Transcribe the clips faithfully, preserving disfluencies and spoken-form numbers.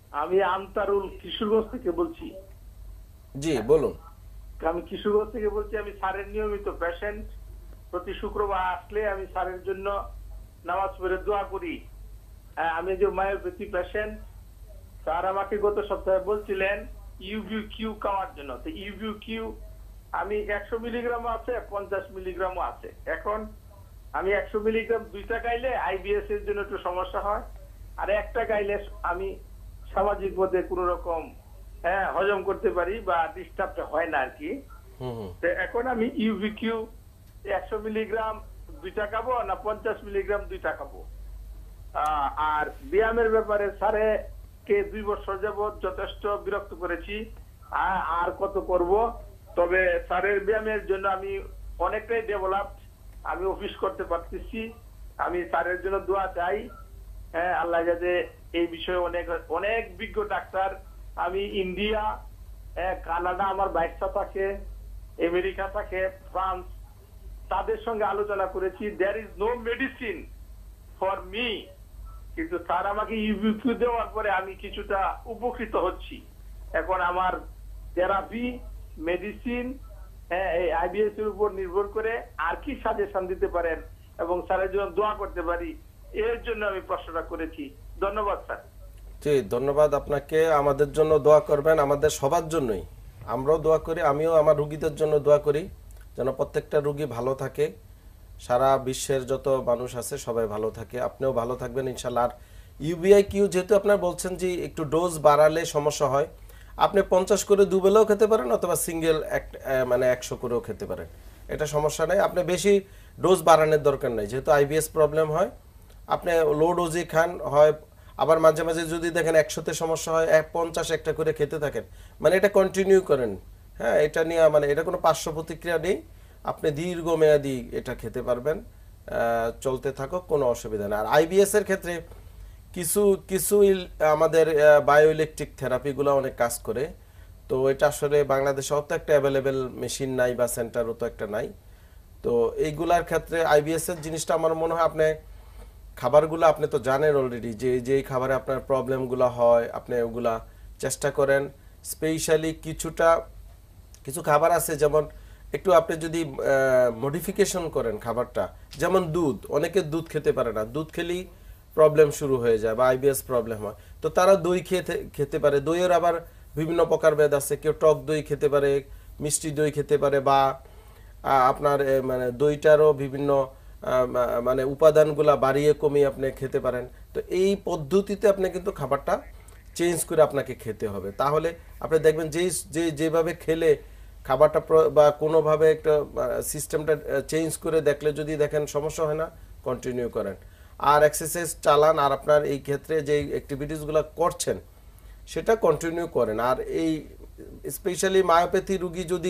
আমি আনতারুল কিশোরগঞ্জ থেকে বলছি। জি বলুন। আমি কিশোরগঞ্জ থেকে বলছি। আমি স্যারের নিয়মিত পেশেন্ট। প্রতি শুক্রবার আসলে আমি স্যারের জন্য নামাজ পড়ে দোয়া করি। আমি যে মায়োপ্যাথি পেশেন্ট, স্যার আমাকে গত সপ্তাহে বলছিলেন ইউবিউ কিউ খাওয়ার জন্য। তো ইউবিউ কিউ আমি একশো মিলিগ্রামও আছে, পঞ্চাশ মিলিগ্রামও আছে। এখন আমি একশো মিলিগ্রাম দুইটা খাইলে আইবিএস এর জন্য একটু সমস্যা হয়, আর একটা খাইলে আমি সামাজিক পথে কোন রকম হ্যাঁ হজম করতে পারি বা ডিস্টার্ব হয় না আর কি। তো এখন আমি ইউবি কিউ একশো মিলিগ্রাম দুইটা খাবো না পঞ্চাশ মিলিগ্রাম দুইটা খাবো? আর ব্যায়ামের ব্যাপারে স্যারে কে দুই বছর যাবৎ যথেষ্ট বিরক্ত করেছি, আর কত করব। তবে স্যারের ব্যায়ামের জন্য আমি অনেকটাই ডেভেলপ, আমি অফিস করতে পারতেছি। আমি স্যারের জন্য দোয়া চাই। হ্যাঁ, আল্লাহ যাতে এই বিষয়ে অনেক অনেক বিজ্ঞ ডাক্তার, আমি ইন্ডিয়া, কানাডা, আমার বাইশটা থাকে, আমেরিকা থাকে, ফ্রান্স, তাদের সঙ্গে আলোচনা করেছি। There is no medicine for me, কিন্তু স্যার আমাকে ইউবিকিউ দেওয়ার পরে আমি কিছুটা উপকৃত হচ্ছি। এখন আমার থেরাপি, মেডিসিন, হ্যাঁ এই আইবিএস এর উপর নির্ভর করে আর কি সাজেশন দিতে পারেন এবং স্যারের জন্য দোয়া করতে পারি, এর জন্য আমি প্রশ্নটা করেছি। ধন্যবাদ স্যার। জি ধন্যবাদ আপনাকে। আমাদের জন্য দোয়া করবেন, আমাদের সবার জন্যই। আমরাও দোয়া করি, আমিও আমার রুগীদের জন্য দোয়া করি যেন প্রত্যেকটা রুগী ভালো থাকে, সারা বিশ্বের যত মানুষ আছে সবাই ভালো থাকে। আপনিও ভালো থাকবেন ইনশাল্লাহ। আর ইউবিআই কিউ যেহেতু আপনার বলছেন যে একটু ডোজ বাড়ালে সমস্যা হয়, আপনি পঞ্চাশ করে দুবেলাও খেতে পারেন অথবা সিঙ্গেল এক মানে একশো করেও খেতে পারেন, এটা সমস্যা নেই। আপনি বেশি ডোজ বাড়ানোর দরকার নেই, যেহেতু আইবিএস প্রবলেম হয় আপনি লো ডোজই খান। হয় আবার মাঝে মাঝে যদি দেখেন একশোতে সমস্যা হয়, এক পঞ্চাশ একটা করে খেতে থাকেন, মানে এটা কন্টিনিউ করেন। হ্যাঁ, এটা নিয়ে মানে এটা কোনো পার্শ্ব প্রতিক্রিয়া নেই, আপনি দীর্ঘমেয়াদী এটা খেতে পারবেন, চলতে থাকুক, কোনো অসুবিধা নেই। আর আইবিএস এর ক্ষেত্রে কিছু কিছু আমাদের বায়ো ইলেকট্রিক থেরাপিগুলো অনেক কাজ করে। তো এটা আসলে বাংলাদেশে অত একটা অ্যাভেলেবেল মেশিন নাই বা সেন্টারও তো একটা নাই। তো এইগুলার ক্ষেত্রে আইবিএস এর জিনিসটা আমার মনে হয় আপনি খাবারগুলো আপনি তো জানেন অলরেডি যে যেই খাবারে আপনার প্রবলেমগুলো হয় আপনি ওগুলা চেষ্টা করেন। স্পেশালি কিছুটা কিছু খাবার আছে, যেমন একটু আপনি যদি মডিফিকেশন করেন খাবারটা, যেমন দুধ, অনেকে দুধ খেতে পারে না, দুধ খেলেই প্রবলেম শুরু হয়ে যায় বা আইবিএস প্রবলেম হয়। তো তারা দই খেতে খেতে পারে, দইয়ের আবার বিভিন্ন প্রকারভেদ আছে, কেউ টক দই খেতে পারে, মিষ্টি দই খেতে পারে, বা আপনার মানে দইটারও বিভিন্ন মানে উপাদানগুলা বাড়িয়ে কমিয়ে আপনি খেতে পারেন। তো এই পদ্ধতিতে আপনি কিন্তু খাবারটা চেঞ্জ করে আপনাকে খেতে হবে, তাহলে আপনি দেখবেন যে যে যেভাবে খেলে খাবারটা বা কোনোভাবে একটা সিস্টেমটা চেঞ্জ করে দেখলে যদি দেখেন সমস্যা হয় না, কন্টিনিউ করেন আর এক্সারসাইজ চালান, আর আপনার এই ক্ষেত্রে যে অ্যাক্টিভিটিসগুলো করছেন সেটা কন্টিনিউ করেন। আর এই স্পেশালি মায়োপ্যাথি রুগী যদি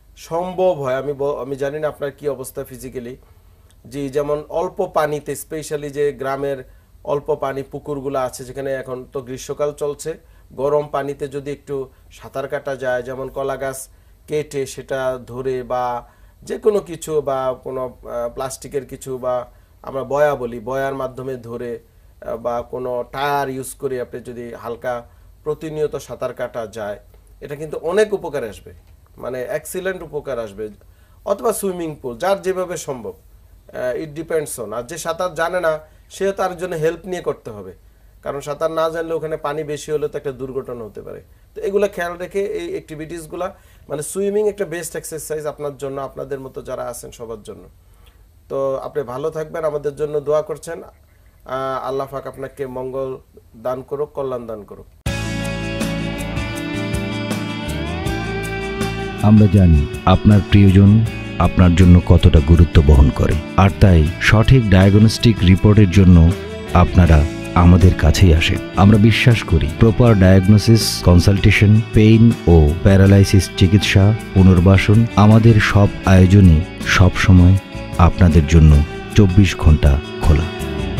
সম্ভব হয়, আমি আমি জানি না আপনার কি অবস্থা ফিজিক্যালি, জি যেমন অল্প পানিতে, স্পেশালি যে গ্রামের অল্প পানি পুকুরগুলো আছে যেখানে এখন তো গ্রীষ্মকাল চলছে, গরম পানিতে যদি একটু সাঁতার কাটা যায়, যেমন কলা গাছ কেটে সেটা ধরে বা যে কোনো কিছু বা কোনো প্লাস্টিকের কিছু বা আমরা বয়া বলি, বয়ার মাধ্যমে ধরে বা কোনো টায়ার ইউজ করে আপনি যদি হালকা প্রতিনিয়ত সাঁতার কাটা যায়, এটা কিন্তু অনেক উপকার আসবে, মানে এক্সিলেন্ট উপকার আসবে। অথবা সুইমিং পুল, যার যেভাবে সম্ভব, ইট ডিপেন্ডস অন। আর যে সাঁতার জানে না সে তার জন্য হেল্প নিয়ে করতে হবে, কারণ সাঁতার না জানলে ওখানে পানি বেশি হলে তো একটা দুর্ঘটনা হতে পারে। তো এগুলো খেয়াল রেখে এই অ্যাক্টিভিটিসগুলো, মানে সুইমিং একটা বেস্ট এক্সারসাইজ আপনার জন্য, আপনাদের মতো যারা আছেন সবার জন্য। তো আপনি ভালো থাকবেন, আমাদের জন্য দোয়া করছেন, আল্লাহ পাক আপনাকে মঙ্গল দান করুক, কল্যাণ দান করুক। আমরা জানি আপনার প্রিয়জন আপনার জন্য কতটা গুরুত্ব বহন করে, আর তাই সঠিক ডায়াগনস্টিক রিপোর্টের জন্য আপনারা আমাদের কাছেই আসেন। আমরা বিশ্বাস করি প্রপার ডায়াগনোসিস, কনসালটেশন, পেইন ও প্যারালাইসিস চিকিৎসা, পুনর্বাসন, আমাদের সব আয়োজনই সব সময় আপনাদের জন্য চব্বিশ ঘন্টা খোলা।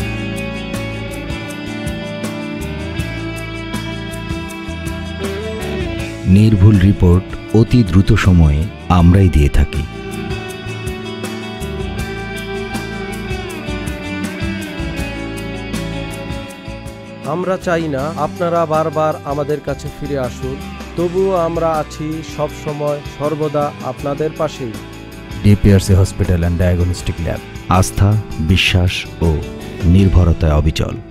নির্ভুল রিপোর্ট অতি দ্রুত সময়ে আমরাই দিয়ে থাকি। আমরা চাই না আপনারা বারবার আমাদের কাছে ফিরে আসুন, তবুও আমরা আছি সব সময় সর্বদা আপনাদের পাশেই। DPRC hospital and diagnostic lab, আস্থা, বিশ্বাস ও নির্ভরতায় অবিচল।